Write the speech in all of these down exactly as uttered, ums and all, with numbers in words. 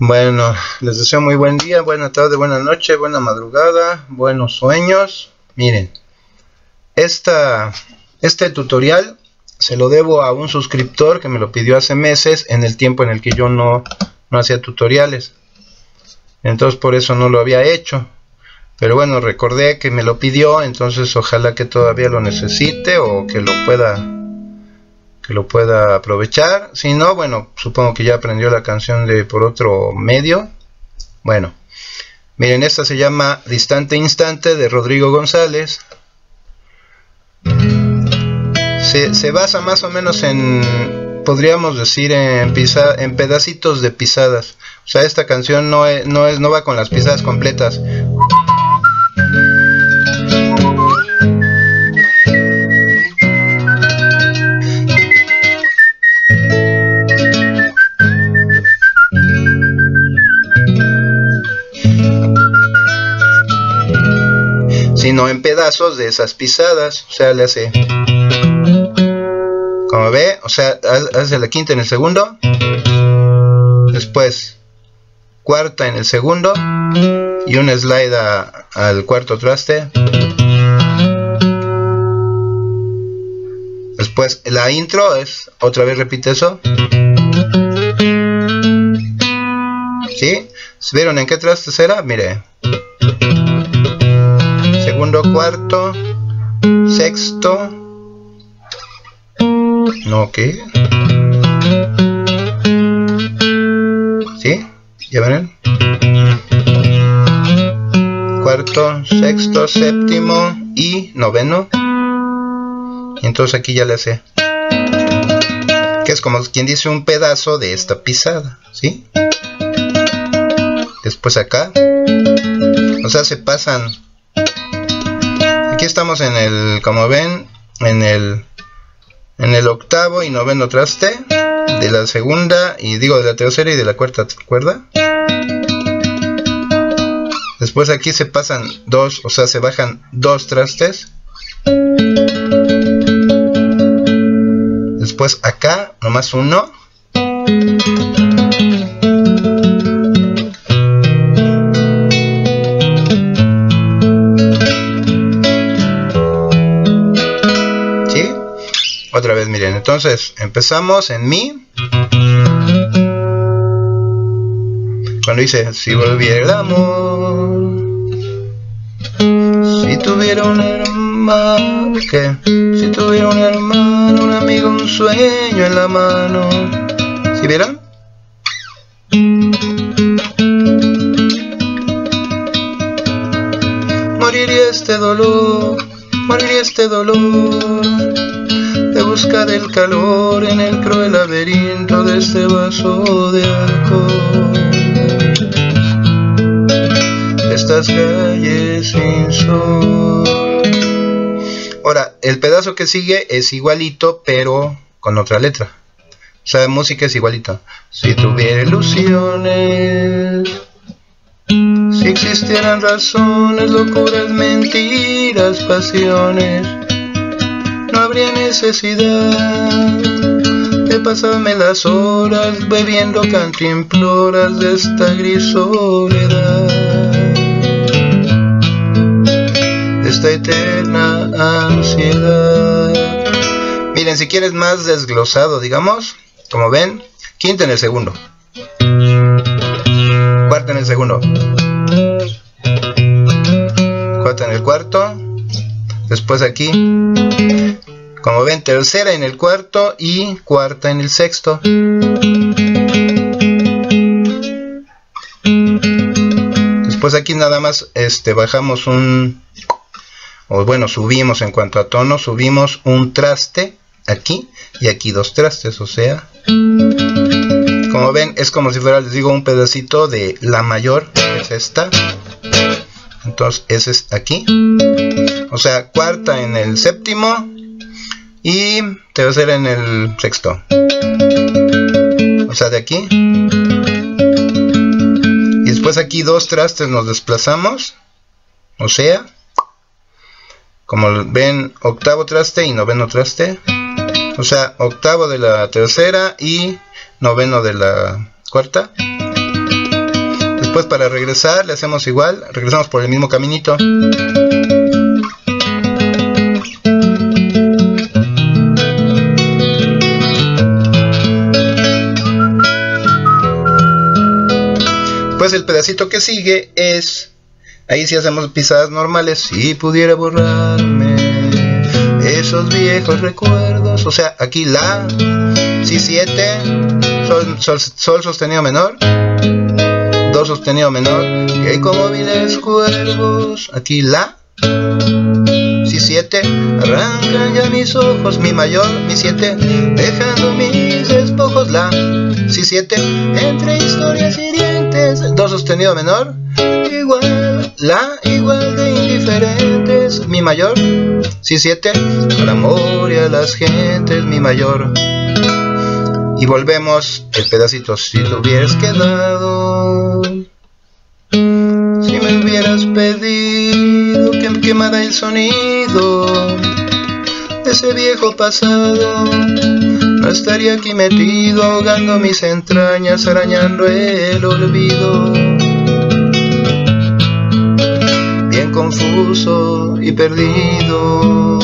Bueno, les deseo muy buen día, buena tarde, buena noche, buena madrugada, buenos sueños. Miren, esta, este tutorial se lo debo a un suscriptor que me lo pidió hace meses, en el tiempo en el que yo no, no hacía tutoriales. Entonces por eso no lo había hecho. Pero bueno, recordé que me lo pidió, entonces ojalá que todavía lo necesite o que lo pueda... que lo pueda aprovechar. Si no, bueno, supongo que ya aprendió la canción de por otro medio. Bueno, miren, esta se llama Distante Instante de Rodrigo González. Se, se basa más o menos en, podríamos decir, en, pisa, en pedacitos de pisadas. O sea, esta canción no, es, no, es, no va con las pisadas completas. Sino en pedazos de esas pisadas. O sea, le hace, como ve, o sea, hace la quinta en el segundo, después cuarta en el segundo y un slide a, al cuarto traste. Después la intro es, otra vez repite eso. ¿Sí? ¿Vieron en qué trastes era? Mire, segundo, cuarto, sexto, no, ¿qué? ¿Sí? ¿Ya ven? Cuarto, sexto, séptimo y noveno. Y entonces aquí ya le hace, que es como quien dice un pedazo de esta pisada, ¿sí? Después acá, o sea, se pasan. Aquí estamos en el, como ven, en el en el octavo y noveno traste de la segunda, y digo de la tercera y de la cuarta cuerda. Después aquí se pasan dos, o sea, se bajan dos trastes. Después acá, nomás uno. Otra vez, miren, entonces empezamos en mi. Cuando dice, si volviera el amor, si tuviera un hermano, ¿qué? Si tuviera un hermano, un amigo, un sueño en la mano. ¿Sí vieron? Moriría este dolor, moriría este dolor, de buscar el calor en el cruel laberinto de este vaso de alcohol. Estas calles sin sol. Ahora, el pedazo que sigue es igualito, pero con otra letra. O sea, música es igualito. Si tuviera ilusiones, si existieran razones, locuras, mentiras, pasiones, no habría necesidad de pasarme las horas bebiendo cantimploras de esta gris soledad, de esta eterna ansiedad. Miren, si quieres más desglosado, digamos, como ven, quinta en el segundo, cuarta en el segundo, cuarta en el cuarto, después aquí, como ven, tercera en el cuarto y cuarta en el sexto. Después aquí nada más este, bajamos un, o bueno, subimos en cuanto a tono, subimos un traste aquí y aquí dos trastes, o sea, como ven, es como si fuera, les digo, un pedacito de la mayor, que es esta. Entonces ese es aquí, o sea, cuarta en el séptimo y tercera en el sexto, o sea, de aquí. Y después aquí dos trastes nos desplazamos, o sea, como ven, octavo traste y noveno traste, o sea, octavo de la tercera y noveno de la cuarta. Después, para regresar, le hacemos igual, regresamos por el mismo caminito. Después el pedacito que sigue es, ahí sí hacemos pisadas normales. Si pudiera borrarme esos viejos recuerdos, o sea, aquí la, si siete, sol, sol, sol sostenido menor, do sostenido menor, que como viles cuervos, aquí la, si siete, arrancan ya mis ojos, mi mayor, mi siete, dejando mis despojos, la, si siete, entre historias hirientes, do sostenido menor, igual, la, igual de indiferentes, mi mayor, si siete, al amor y a las gentes, mi mayor. Y volvemos el pedacito, si te hubieras quedado, si me hubieras pedido que me quemara el sonido de ese viejo pasado, no estaría aquí metido, ahogando mis entrañas, arañando el olvido. Bien confuso y perdido,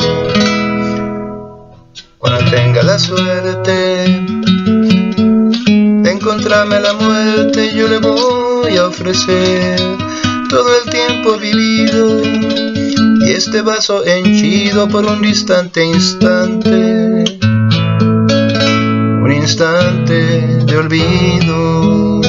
cuando tenga la suerte de encontrarme la muerte, yo le voy a ofrecer todo el tiempo vivido y este vaso henchido por un distante instante, un instante de olvido.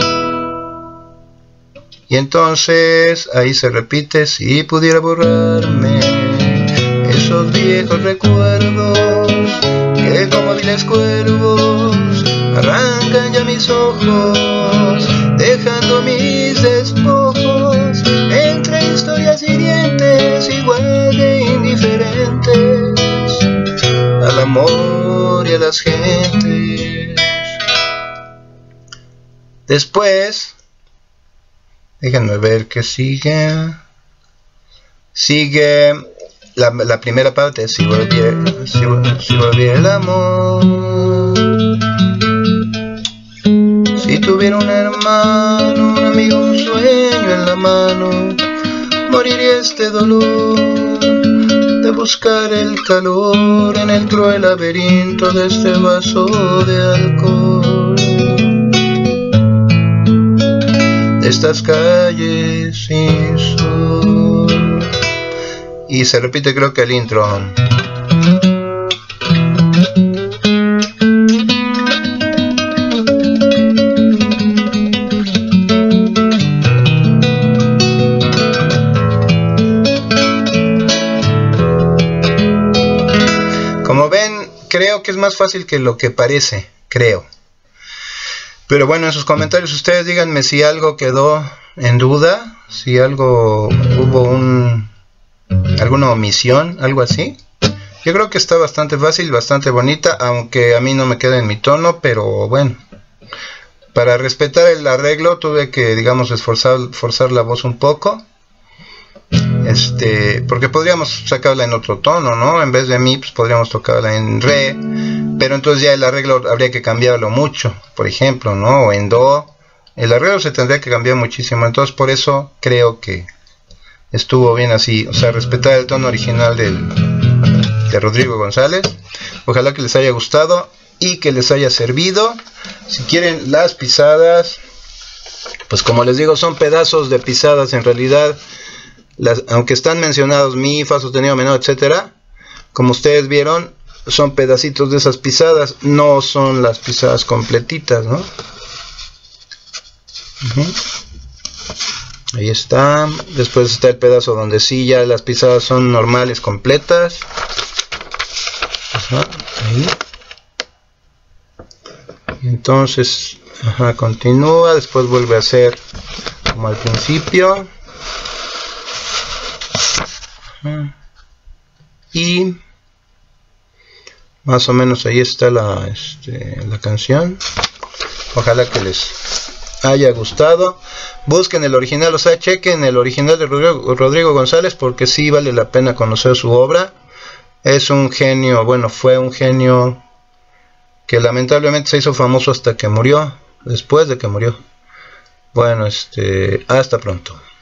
Y entonces ahí se repite, si pudiera borrarme esos viejos recuerdos, que como viles cuervos arrancan ya mis ojos, dejando mis despojos entre historias hirientes, igual de indiferentes al amor y a las gentes. Después, déjenme ver qué sigue. Sigue la, la primera parte, si volviera, si, si volviera el amor. Si tuviera un hermano, un amigo, un sueño en la mano, moriría este dolor de buscar el calor en el cruel laberinto de este vaso de alcohol, de estas calles sin sol. Y se repite, creo que el intro. Como ven, creo que es más fácil que lo que parece, creo. Pero bueno, en sus comentarios ustedes díganme si algo quedó en duda, si algo hubo un alguna omisión, algo así. Yo creo que está bastante fácil, bastante bonita, aunque a mí no me queda en mi tono, pero bueno, para respetar el arreglo tuve que, digamos, esforzar forzar la voz un poco, este, porque podríamos sacarla en otro tono, ¿no? En vez de mi, pues podríamos tocarla en re, pero entonces ya el arreglo habría que cambiarlo mucho, por ejemplo, ¿no? O en do, el arreglo se tendría que cambiar muchísimo, entonces por eso creo que estuvo bien así, o sea, respetar el tono original del, de Rodrigo González. Ojalá que les haya gustado y que les haya servido. Si quieren las pisadas, pues como les digo, son pedazos de pisadas en realidad, las, aunque están mencionados mi, fa sostenido menor, etcétera, como ustedes vieron, son pedacitos de esas pisadas, no son las pisadas completitas, ¿no? Uh-huh. Ahí está. Después está el pedazo donde sí ya las pisadas son normales, completas. Ajá, ahí. Entonces, ajá, continúa. Después vuelve a hacer como al principio. Ajá. Y más o menos ahí está la, este, la canción. Ojalá que les haya gustado. Busquen el original, o sea, chequen el original de Rodrigo, Rodrigo González, porque sí vale la pena conocer su obra. Es un genio, bueno, fue un genio que lamentablemente se hizo famoso hasta que murió, después de que murió. Bueno, este, hasta pronto.